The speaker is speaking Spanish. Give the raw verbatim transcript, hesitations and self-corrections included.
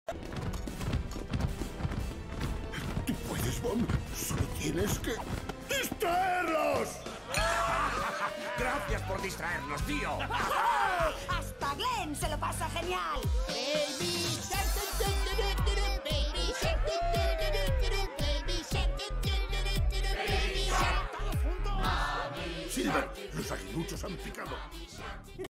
Tú puedes, Bond. Solo tienes que distraerlos. Gracias por distraernos, tío. ¡Hasta Glenn se lo pasa genial! Baby shark, do-do-do-do-do-do, baby shark, do-do-do-do-do-do, baby shark, do-do-do-do-do-do, baby shark. Silver, los aguiluchos han picado.